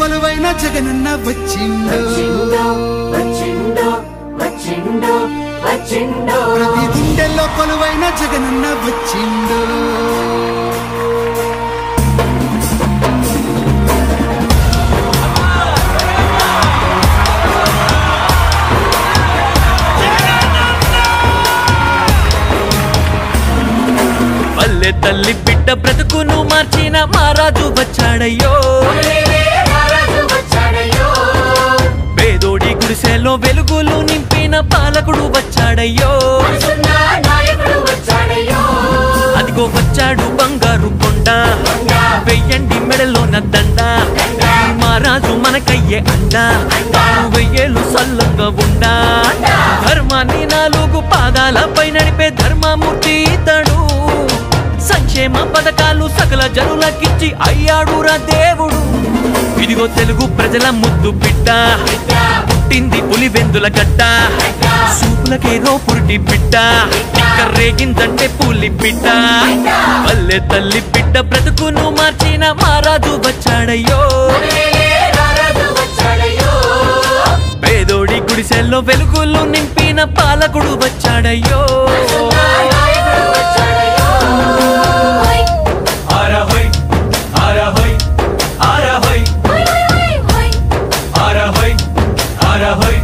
కొలువైన జగనన్న వచ్చిండు ప్రతి గుండెల్లో కొలువైన జగనన్న వచ్చిండు పల్లె తల్లి బిడ్డ బ్రతుకును మార్చిన మహారాజు వచ్చాడయ్యో పేదోడి గుడిసెలో వెలుగులు నింపిన పాలకుడు వచ్చాడయ్యో అదిగో వచ్చాడు బంగారు కొండ వెయ్యండి మెడలోన దండ మహారాజు మనకయ్యే అండ వెయ్యేలు సల్లంగా ఉండా ధర్మాన్ని నాలుగు పాదాలపై నడిపే ధర్మమూర్తి ఇతడు సంక్షేమ పథకాలు సకల జనులకిచ్చి అయ్యాడురా దేవుడు ఇదిగో తెలుగు ప్రజల ముద్దు బిడ్డ పుట్టింది పులివెందుల గడ్డ సూపులకే రోపురుటి బిడ్డ ఇక్క రేగిందంటే పులి బిడ్డ పల్లె తల్లి బిడ్డ బ్రతుకును మార్చిన మహారాజు వచ్చాడయ్యో పేదోడి గుడిసెల్లో వెలుగులు నింపిన పాలకుడు వచ్చాడయ్యో Ara hoy